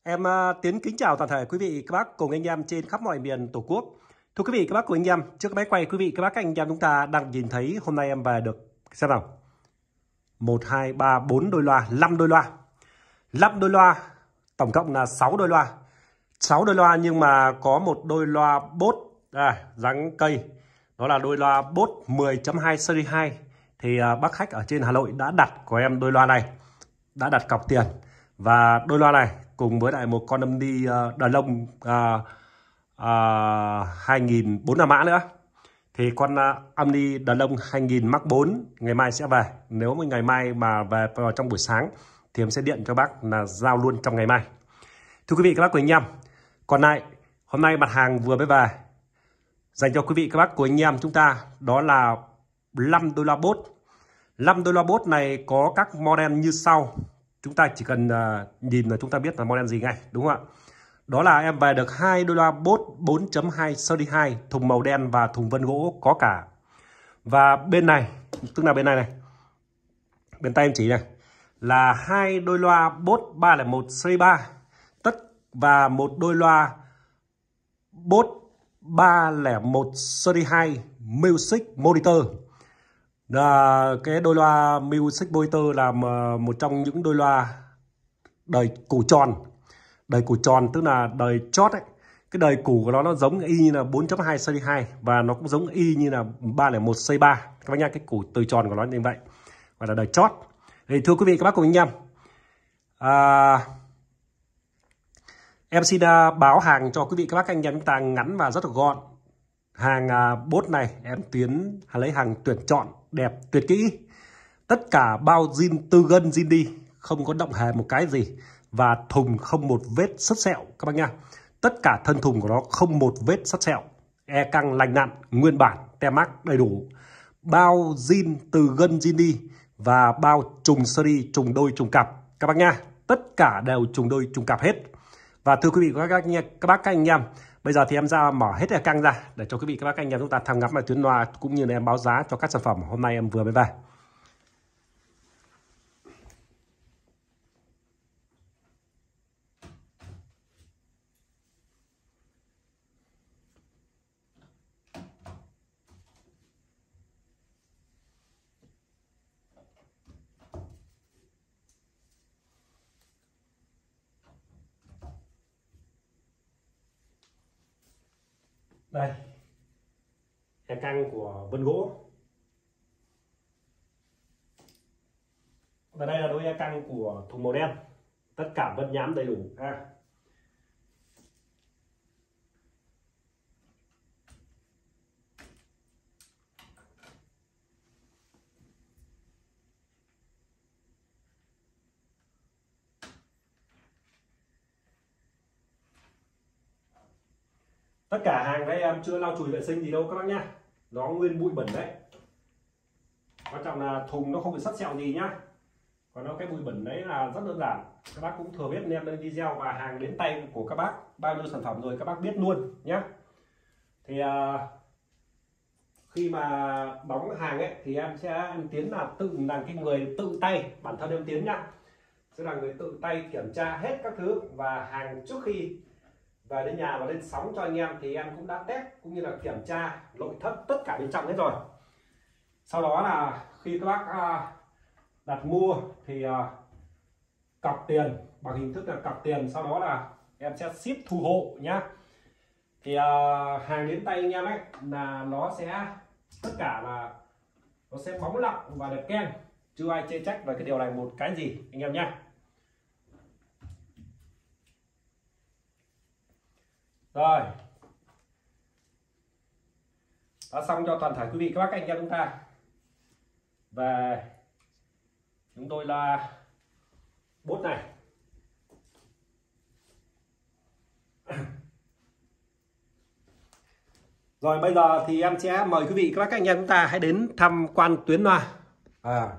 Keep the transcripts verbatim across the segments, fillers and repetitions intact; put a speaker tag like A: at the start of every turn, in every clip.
A: Em uh, Tiến kính chào toàn thể quý vị các bác cùng anh em trên khắp mọi miền Tổ quốc. Thưa quý vị các bác cùng anh em, trước máy quay quý vị các bác các anh em chúng ta đang nhìn thấy hôm nay em về được xem nào. một hai ba bốn đôi loa, năm đôi loa. năm đôi loa, tổng cộng là sáu đôi loa. sáu đôi loa nhưng mà có một đôi loa bốt à, dáng cây. Đó là đôi loa bốt mười chấm hai series hai. Thì uh, bác khách ở trên Hà Nội đã đặt của em đôi loa này, đã đặt cọc tiền. Và đôi loa này cùng với lại một con âm đi uh, đàn lông uh, uh, hai nghìn bốn trăm mã nữa. Thì con uh, âm đi đàn lông hai nghìn Mark bốn ngày mai sẽ về. Nếu mà ngày mai mà về vào trong buổi sáng thì em sẽ điện cho bác là giao luôn trong ngày mai. Thưa quý vị các bác của anh em, còn lại hôm nay mặt hàng vừa mới về dành cho quý vị các bác của anh em chúng ta, đó là năm đôi loa bốt. năm đôi loa bốt này có các model như sau. Chúng ta chỉ cần uh, nhìn là chúng ta biết là model gì ngay, đúng không ạ? Đó là em về được hai đôi loa bốt bốn chấm hai series hai, thùng màu đen và thùng vân gỗ có cả. Và bên này, tức là bên này này, bên tay em chỉ này, là hai đôi loa bốt ba không một series ba, tất và một đôi loa bốt ba không một series hai Music Monitor. Là cái đôi loa Music Monitor là một trong những đôi loa đời củ tròn. Đời củ tròn tức là đời chót ấy. Cái đời củ của nó nó giống y như là bốn chấm hai series hai và nó cũng giống y như là ba không một series ba. Các bác nhá, cái củ từ tròn của nó như vậy, gọi là đời chót. Thì thưa quý vị các bác cùng anh em, à, em xin uh, báo hàng cho quý vị các bác anh em chúng ta ngắn và rất là gọn. Hàng uh, bốt này em Tiến lấy hàng tuyển chọn đẹp tuyệt kỹ, tất cả bao zin từ gân zin đi, không có động hề một cái gì, và thùng không một vết sứt sẹo các bác nha. Tất cả thân thùng của nó không một vết sứt sẹo, e căng lành nặn, nguyên bản, tem mác đầy đủ, bao zin từ gân zin đi và bao trùng series, trùng đôi trùng cặp các bác nha. Tất cả đều trùng đôi trùng cặp hết. Và thưa quý vị các bác các bác các anh em, bây giờ thì em ra mở hết cái căng ra để cho quý vị các bác anh em chúng ta tham ngắm lại tuyến loa cũng như là em báo giá cho các sản phẩm hôm nay em vừa mới về. Đây, cái căng của vân gỗ. Và đây là đôi e căng của thùng màu đen, tất cả vân nhám đầy đủ ha. Tất cả hàng đây em chưa lau chùi vệ sinh gì đâu các bác nhá, nó nguyên bụi bẩn đấy. Quan trọng là thùng nó không bị sắt sẹo gì nhá. Còn nó cái bụi bẩn đấy là rất đơn giản, các bác cũng thừa biết nên em lên video và hàng đến tay của các bác bao nhiêu sản phẩm rồi các bác biết luôn nhá. Thì uh, khi mà đóng hàng ấy thì em sẽ em Tiến là tự là cái người tự tay, bản thân em Tiến nhá, sẽ là người tự tay kiểm tra hết các thứ, và hàng trước khi về đến nhà và lên sóng cho anh em thì em cũng đã test cũng như là kiểm tra nội thất tất cả bên trong hết rồi. Sau đó là khi các bác uh, đặt mua thì uh, cọc tiền bằng hình thức là cọc tiền, sau đó là em sẽ ship thu hộ nhá. Thì uh, hàng đến tay anh em ấy là nó sẽ tất cả là nó sẽ bóng lặng và đẹp keng, chưa ai chê trách về cái điều này một cái gì anh em nhá. Rồi, đã xong cho toàn thể quý vị các bác anh em chúng ta. Và chúng tôi là bốt này. Rồi bây giờ thì em sẽ mời quý vị các bác anh em chúng ta hãy đến tham quan tuyến loa. À.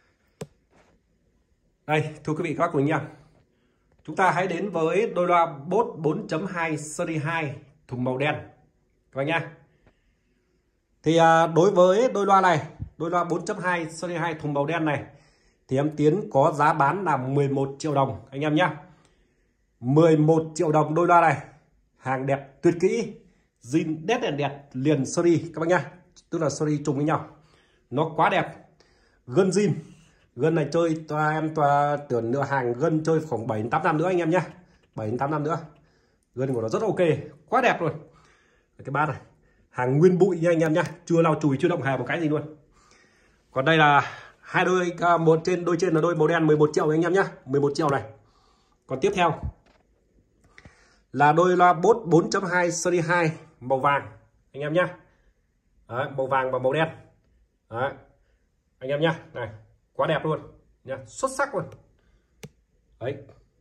A: Đây, thưa quý vị các bác của anh em, chúng ta hãy đến với đôi loa bốt bốn chấm hai series hai thùng màu đen các bác nhá. Thì à, đối với đôi loa này, đôi loa bốn chấm hai series hai thùng màu đen này thì em Tiến có giá bán là mười một triệu đồng anh em nhá. mười một triệu đồng đôi loa này. Hàng đẹp tuyệt kỹ, zin đét đèn đẹp liền Sony các bác nhá. Tức là Sony trùng với nhau. Nó quá đẹp. Gân zin. Gân này chơi toa em toa tưởng nửa hàng gân chơi khoảng bảy đến tám năm nữa anh em nhá. bảy đến tám năm nữa. Gân của nó rất ok, quá đẹp luôn. Cái bát này, hàng nguyên bụi nha anh em nhá, chưa lau chùi chưa động hề một cái gì luôn. Còn đây là hai đôi, một trên đôi trên là đôi màu đen mười một triệu anh em nhá, mười một triệu này. Còn tiếp theo là đôi loa Bose bốn chấm hai series hai màu vàng anh em nhá. Đấy, màu vàng và màu đen. Đấy. Anh em nhá, này, quá đẹp luôn nhá, xuất sắc luôn. Đấy.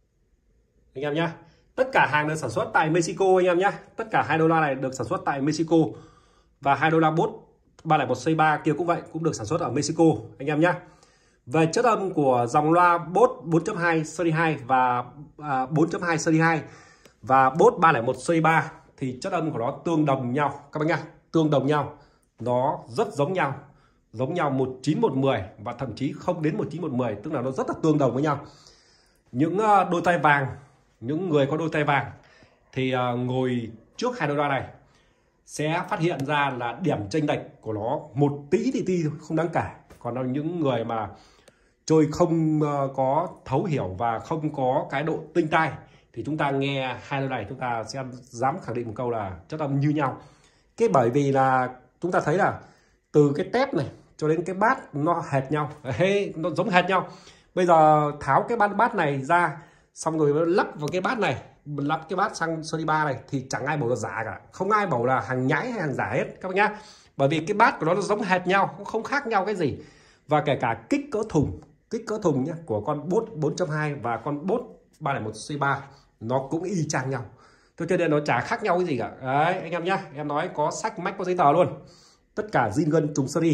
A: Anh em nhá. Tất cả hàng được sản xuất tại Mexico anh em nhé. Tất cả hai đôi loa này được sản xuất tại Mexico. Và hai đôi loa Bose ba không một C ba kia cũng vậy, cũng được sản xuất ở Mexico anh em nhé. Về chất âm của dòng loa Bose bốn chấm hai series hai và à, bốn chấm hai series hai và Bose ba không một series ba thì chất âm của nó tương đồng nhau các bác nhá, tương đồng nhau. Nó rất giống nhau. Giống nhau một chín một mười và thậm chí không đến một chín một mười, tức là nó rất là tương đồng với nhau. Những đôi tai vàng, những người có đôi tay vàng thì uh, ngồi trước hai đôi loa này sẽ phát hiện ra là điểm chênh lệch của nó một tí thì ti không đáng kể. Còn những người mà chơi không uh, có thấu hiểu và không có cái độ tinh tai thì chúng ta nghe hai đôi này chúng ta sẽ dám khẳng định một câu là chất âm như nhau. Cái bởi vì là chúng ta thấy là từ cái tép này cho đến cái bát nó hệt nhau, hey, nó giống hệt nhau. Bây giờ tháo cái bát bát này ra xong rồi lắp vào cái bát này, lắp cái bát sang Sony ba này thì chẳng ai bảo là giả cả, không ai bảo là hàng nhái hay hàng giả hết các bác nhá. Bởi vì cái bát của nó, nó giống hệt nhau, cũng không khác nhau cái gì. Và kể cả kích cỡ thùng, kích cỡ thùng nhá của con Bose bốn chấm hai và con Bose ba không một C ba nó cũng y chang nhau. Tôi cho nên nó chả khác nhau cái gì cả. Đấy anh em nhá, em nói có sách mách có giấy tờ luôn. Tất cả zin gân trùng Sony.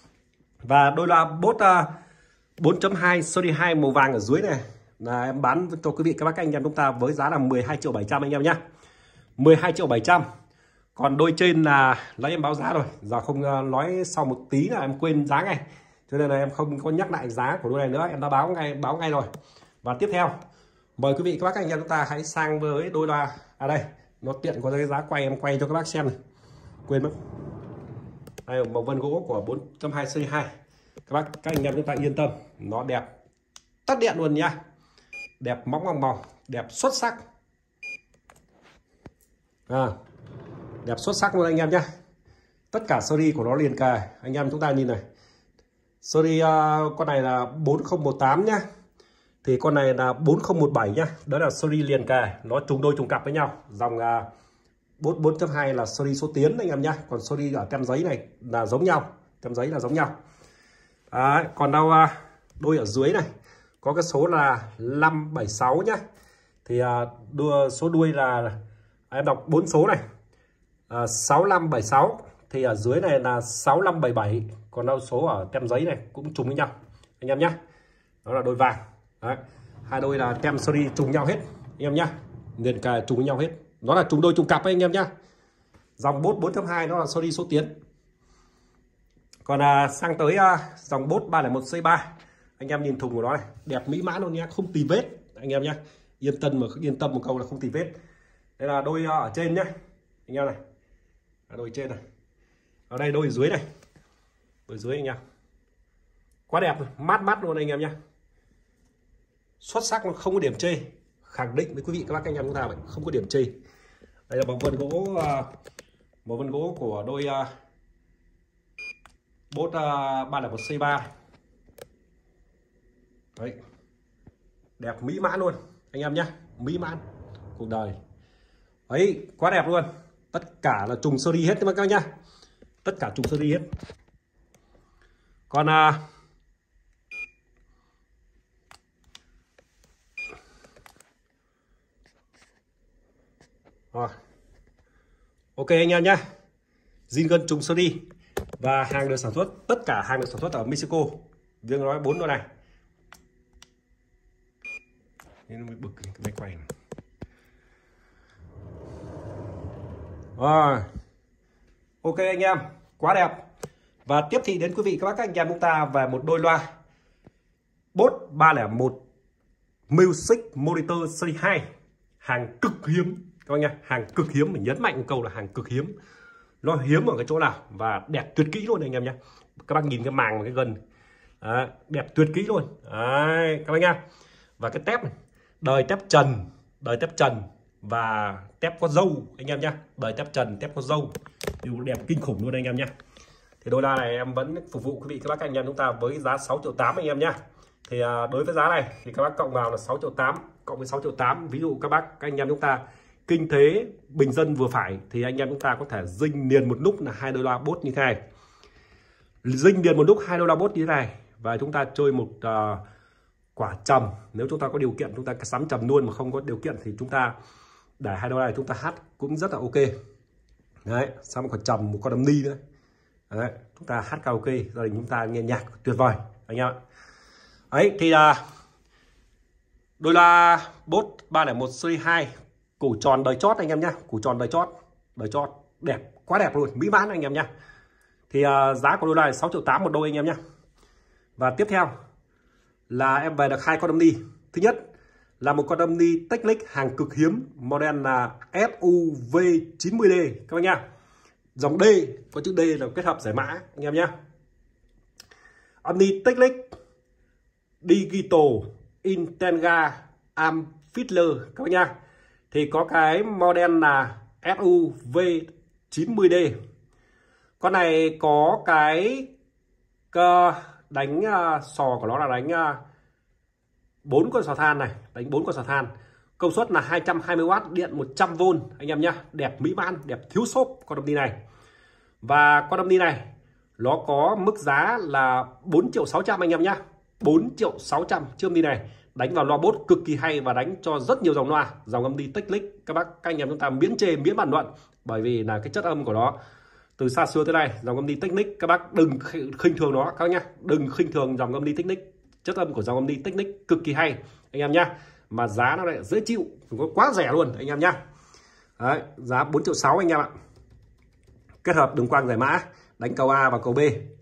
A: Và đôi loa Bose uh, bốn chấm hai series hai màu vàng ở dưới này là em bán cho quý vị các bác anh em chúng ta với giá là mười hai triệu bảy trăm anh em nhé, mười hai triệu bảy trăm. Còn đôi trên là lấy em báo giá rồi, giờ không nói sau một tí là em quên giá ngay, cho nên là em không có nhắc lại giá của đôi này nữa, em đã báo ngay báo ngay rồi. Và tiếp theo mời quý vị các bác anh em chúng ta hãy sang với đôi loa, à đây nó tiện có cái giá quay em quay cho các bác xem này, quên mất. Đây màu vân gỗ của bốn chấm hai series hai, các bác các anh em chúng ta yên tâm, nó đẹp tắt điện luôn nha, đẹp móng bằng màu, đẹp xuất sắc, à, đẹp xuất sắc luôn anh em nhé. Tất cả series của nó liền kề, anh em chúng ta nhìn này, series uh, con này là bốn không một tám nhá, thì con này là bốn không một bảy nhá, đó là series liền kề, nó trùng đôi trùng cặp với nhau. Dòng uh, Bose bốn chấm hai là series số tiến anh em nhá, còn series ở tem giấy này là giống nhau, tem giấy là giống nhau. Đấy, còn đâu uh, đôi ở dưới này có cái số là năm bảy sáu nhá, thì uh, đua, số đuôi là em đọc bốn số này, uh, sáu năm bảy sáu, thì ở dưới này là sáu năm bảy bảy, còn đâu số ở tem giấy này cũng trùng với nhau anh em nhé. Đó là đôi vàng. Đấy, hai đôi là tem series trùng nhau hết anh em nhé, liền kề trùng với nhau hết, nó là trùng đôi trùng cặp ấy anh em nhé. Dòng Bose bốn chấm hai nó là series số tiến. Còn à, sang tới à, dòng Bose ba không một C ba, anh em nhìn thùng của nó này, đẹp mỹ mãn luôn nhé, không tì vết anh em nhé, yên tâm mà yên tâm một câu là không tì vết. Đây là đôi ở trên nhé anh em này, đôi trên này, ở đây đôi dưới này, đôi dưới anh em, quá đẹp, mát mát luôn anh em nhé, xuất sắc, không có điểm chê, khẳng định với quý vị các bác anh em chúng ta vậy, không có điểm chê. Đây là màu vân gỗ, uh, màu vân gỗ của đôi uh, Bose uh, ba không một C ba. Đấy, đẹp mỹ mãn luôn anh em nhé, mỹ mãn cuộc đời ấy, quá đẹp luôn. Tất cả là trùng series hết các bác nhá, tất cả trùng series hết. Còn uh, rồi. Ok anh em nhé, zin gân trùng series và hàng được sản xuất, tất cả hàng được sản xuất ở Mexico. Riêng nói bốn đôi này nên mới bực cái máy quay này. Rồi, ok anh em, quá đẹp. Và tiếp thị đến quý vị các bác các anh em chúng ta về một đôi loa Bose ba không một Music Monitor Series hai, hàng cực hiếm các bác nha, hàng cực hiếm. Mình nhấn mạnh câu là hàng cực hiếm. Nó hiếm ở cái chỗ nào và đẹp tuyệt kỹ luôn anh em nhé. Các bác nhìn cái màng và cái gân đấy, đẹp tuyệt kỹ luôn đấy, các bác nha. Và cái tép này, đời tép trần, đời tép trần và tép có dâu anh em nhé. Đời tép trần, tép có dâu đều đẹp kinh khủng luôn anh em nhé. Thì đôi la này em vẫn phục vụ quý vị các bác anh em chúng ta với giá sáu triệu tám anh em nhé. Thì à, đối với giá này thì các bác cộng vào là sáu triệu tám, cộng với sáu triệu tám, ví dụ các bác các anh em chúng ta kinh tế bình dân vừa phải thì anh em chúng ta có thể dinh liền một lúc là hai đôi la bốt như thế này, dinh liền một lúc hai đôi la bốt như thế này, và chúng ta chơi một uh, quả trầm. Nếu chúng ta có điều kiện chúng ta sắm trầm luôn, mà không có điều kiện thì chúng ta để hai đôi này chúng ta hát cũng rất là ok đấy. Xong một quả trầm, một con đầm ni nữa đấy, chúng ta hát karaoke gia đình chúng ta nghe nhạc tuyệt vời anh em ạ. Ấy thì là đôi la bốt ba không một series hai củ tròn đời chót anh em nhá, củ tròn đời chót, đời chót đẹp, quá đẹp luôn, mỹ mãn anh em nhá. Thì uh, giá của đôi này sáu triệu tám một đôi anh em nhá. Và tiếp theo là em về được hai con đâm ni. Thứ nhất là một con đâm ni Technic hàng cực hiếm, model là S U V chín mươi D các bác nhá. Dòng D, có chữ D là kết hợp giải mã anh em nhá. Đâm ni Technic Digital Intenga Amphitler các bác nhá. Thì có cái model là S U V chín mươi D. Con này có cái uh, đánh uh, sò của nó là đánh bốn uh, con sò than này, đánh bốn con sò than. Công suất là hai trăm hai mươi oát, điện một trăm vôn anh em nhá. Đẹp mỹ mãn, đẹp thiếu xốp con đâm ni này. Và con đâm ni này nó có mức giá là bốn triệu sáu trăm anh em nhá. bốn triệu sáu trăm chiếc đâm ni này. Đánh vào loa bốt cực kỳ hay và đánh cho rất nhiều dòng loa, dòng âm đi Technic các bác các anh em chúng ta miễn chê miễn bàn luận, bởi vì là cái chất âm của nó từ xa xưa tới nay, dòng âm đi Technic các bác đừng khinh thường nó các bác nhá, đừng khinh thường dòng âm đi Technic. Chất âm của dòng âm đi Technic cực kỳ hay anh em nhá, mà giá nó lại dễ chịu, có quá rẻ luôn anh em nhá. Đấy, giá bốn triệu sáu anh em ạ. Kết hợp đường quang giải mã, đánh cầu A và cầu B.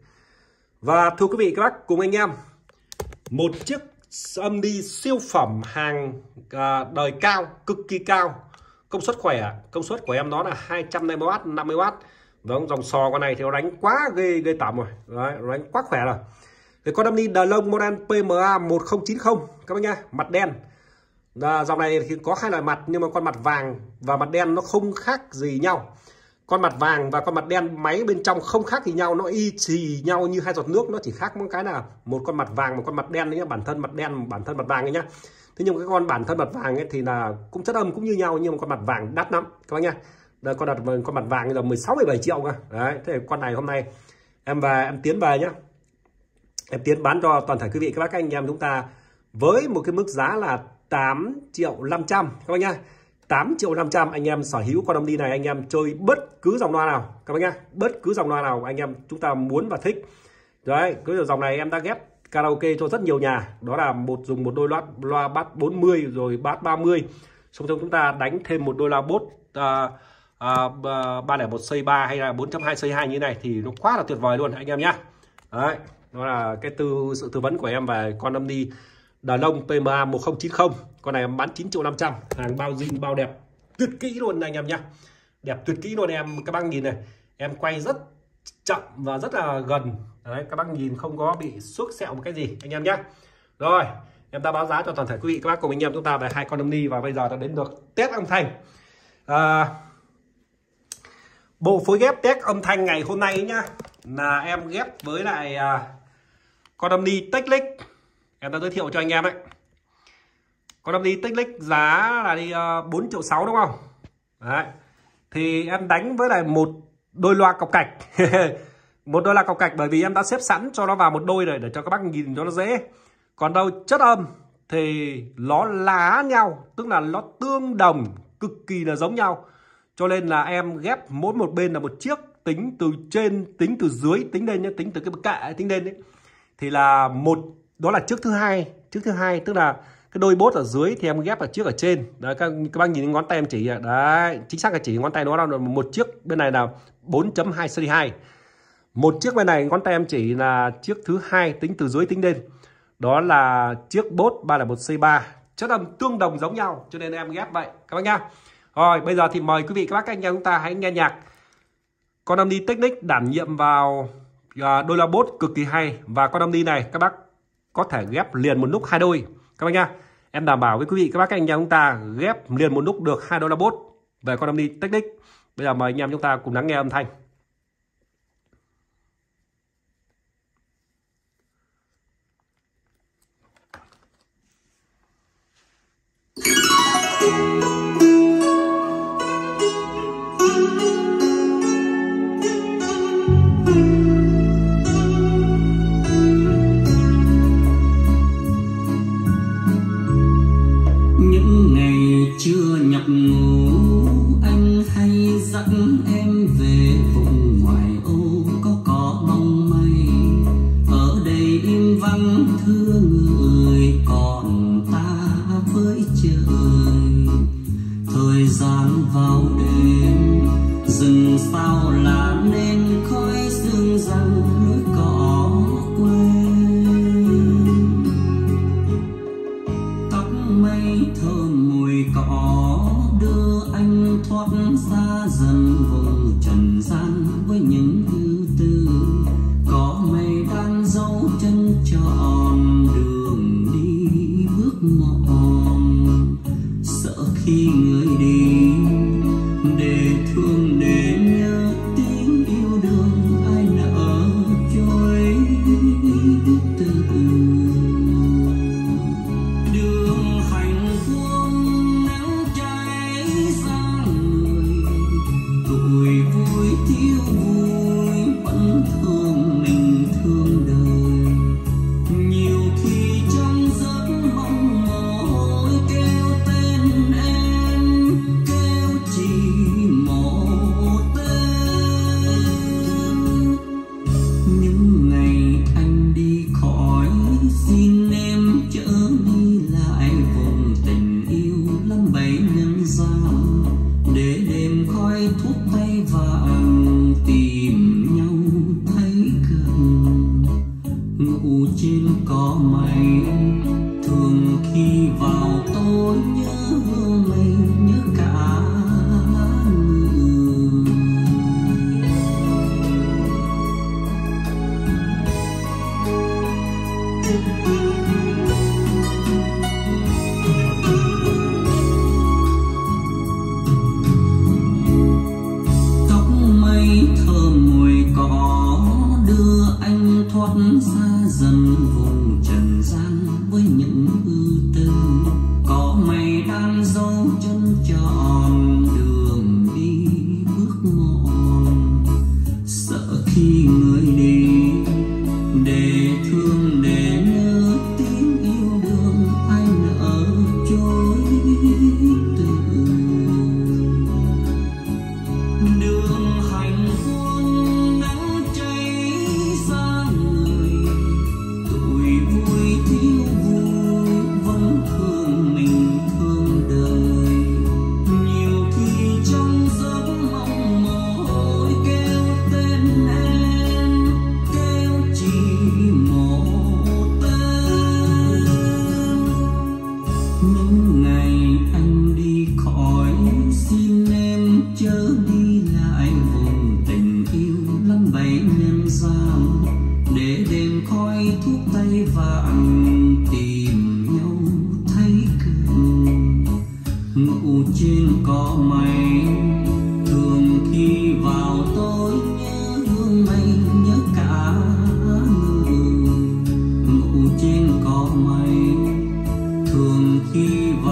A: Và thưa quý vị các bác cùng anh em, một chiếc âm đi siêu phẩm hàng à, đời cao, cực kỳ cao, công suất khỏe, công suất của em nó là hai trăm năm mươi oát, năm mươi oát. Và dòng sò con này thì nó đánh quá ghê ghê tởm rồi. Đấy, nó đánh quá khỏe rồi. Thì con âm đi Đà Lông model P M A một không chín không các bác nhá, mặt đen. À, dòng này thì có hai loại mặt, nhưng mà con mặt vàng và mặt đen nó không khác gì nhau. Con mặt vàng và con mặt đen máy bên trong không khác gì nhau, nó y chì nhau như hai giọt nước, nó chỉ khác một cái là một con mặt vàng, một con mặt đen đấy nhá, bản thân mặt đen, bản thân mặt vàng ấy nhá. Thế nhưng cái con bản thân mặt vàng ấy thì là cũng chất âm cũng như nhau, nhưng mà con mặt vàng đắt lắm các bác nhá. Đây, con đặt con mặt vàng giờ mười sáu mười bảy triệu cơ. Đấy, thế con này hôm nay em về em tiến về nhá. Em tiến bán cho toàn thể quý vị các bác các anh em chúng ta với một cái mức giá là tám triệu năm trăm các bác nhá. tám triệu năm trăm anh em sở hữu con âm đi này, anh em chơi bất cứ dòng loa nào các bác nhá, bất cứ dòng loa nào anh em chúng ta muốn và thích. Đấy, cái dòng này em đã ghép karaoke cho rất nhiều nhà, đó là một dùng một đôi loa loa bass bốn mươi rồi bass ba mươi, xong rồi chúng ta đánh thêm một đôi loa bốt uh, uh, ba không một series ba hay là bốn chấm hai series hai như thế này thì nó quá là tuyệt vời luôn anh em nhá. Đấy, đó là cái tư sự tư vấn của em về con âm đi Đà Lông P M A một không chín không. Con này em bán chín triệu năm trăm, hàng bao zin bao đẹp tuyệt kỹ luôn anh em nhá. Đẹp tuyệt kỹ luôn em, các bác nhìn này, em quay rất chậm và rất là gần. Đấy, các bác nhìn không có bị xước sẹo một cái gì anh em nhá. Rồi, em đã báo giá cho toàn thể quý vị các bác cùng anh em chúng ta về hai con âm ni, và bây giờ đã đến được test âm thanh. À, bộ phối ghép test âm thanh ngày hôm nay nhá là em ghép với lại à, con âm ni Technic. Em đã giới thiệu cho anh em đấy. Con âm ni Technic giá là đi uh, bốn triệu sáu đúng không? Đấy. Thì em đánh với lại một đôi loa cọc cạch. Một đôi loa cọc cạch bởi vì em đã xếp sẵn cho nó vào một đôi rồi để cho các bác nhìn cho nó dễ. Còn đâu chất âm thì nó lá nhau, tức là nó tương đồng, cực kỳ là giống nhau. Cho nên là em ghép mỗi một bên là một chiếc, tính từ trên, tính từ dưới, tính lên nhé, tính từ cái kệ tính lên đấy. Thì là một, đó là chiếc thứ hai, chiếc thứ hai tức là cái đôi bốt ở dưới thì em ghép ở chiếc ở trên. Đấy, các, các bác nhìn ngón tay em chỉ, đấy, chính xác là chỉ ngón tay nó là một chiếc, bên này là bốn chấm hai series hai. Một chiếc bên này ngón tay em chỉ là chiếc thứ hai tính từ dưới tính lên. Đó là chiếc bốt ba không một series ba chất âm tương đồng giống nhau, cho nên em ghép vậy các bác nhá. Rồi bây giờ thì mời quý vị các bác các anh em chúng ta hãy nghe nhạc. Con âm đi Technics đảm nhiệm vào đôi loa bốt cực kỳ hay, và con âm đi này các bác có thể ghép liền một nút hai đôi các bác nhá. Em đảm bảo với quý vị các bác các anh em chúng ta ghép liền một nút được hai đôi loa bốt về con âm đi Technics. Bây giờ mời anh em chúng ta cùng lắng nghe âm thanh.
B: Những ngày chưa nhập ngũ, anh hay dẫn em về vùng ngoại ô có cỏ bóng mây. Ở đây im vắng thương người, còn ta với trời. Thời gian vào đêm, rừng sao là nên khói sương răng núi cỏ quên. Tóc mây thơm mùi cỏ đưa anh thoát xa dần vùng trần gian với những ưu tư. Có mây đang dấu chân tròn đường đi bước mòn. Sợ khi người đi để thương để nhớ tiếng yêu đương ai nỡ trôi từ từ. Đường hành quân nắng cháy sang người, tuổi vui thiếu vui vẫn thương mình thương đời. Nhiều khi trong giấc mộng mỏi kêu tên em, kêu chỉ một tên. Những ngày anh đi khỏi, xin em chở đi lại vùng tình yêu lắm bấy nhân gian. Để đêm khói thuốc tay vàng tìm nhau thấy gần. Ngủ trên cỏ mây, thường khi vào tôi nhớ mình, nhớ cả người. Tóc mây thơm mùi cỏ đưa anh thoát xa dần vùng trần gian với những ưu tư. Có mây đang dấu chân tròn đường đi bước mòn. Sợ khi người đi để thương để nhớ tiếng yêu đương ai nỡ trôi từ. Đường hành quân nắng cháy sang người, tuổi vui thiếu vui vẫn thương mình thương đời. Nhiều khi trong giấc mộng mỏi kêu tên em, kêu chỉ một tên. Những ngày anh đi khỏi, xin em chớ đi lại vùng tình yêu lắm bấy nhân gian. Để đêm khói thuốc tay vàng tìm nhau thấy gần. Ngủ trên cỏ mây, thường khi vào tôi nhớ hương mây, nhớ cả người. Ngủ trên cỏ mây, thường khi vào